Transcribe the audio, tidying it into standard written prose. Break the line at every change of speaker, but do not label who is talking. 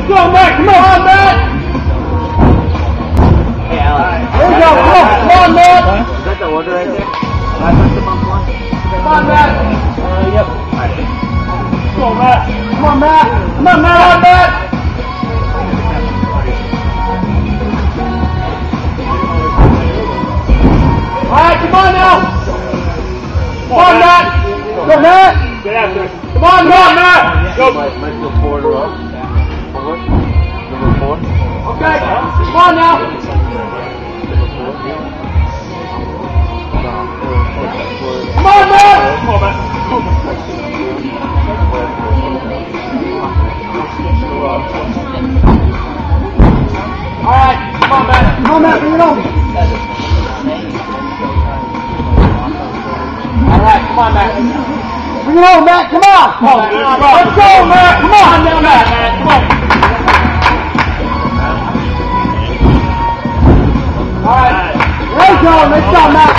Let's go, Matt. Come on, Matt.
Hey, Alex.
There you go. Come on, Matt.
Is that the order right there?
Come on, Matt.
Yep.
Come on, Matt. Come on, Matt. Come on, Matt. On, Matt. All right, come on now. Come on, Matt. Go, Matt. Get after it. Come on, Matt. Go.
Might go forward or up. Forward. Number 4.
Okay. Come on now. Come on, Matt. Come on, Matt. All right. Come on, Matt. Come on, Matt. Bring it on. All right. Come on, Matt. Bring it on, Matt. Come on. Come on, Matt. Let's go, Matt. Come on. Down, Matt. Come on. All right. There you go. Let's go, Matt.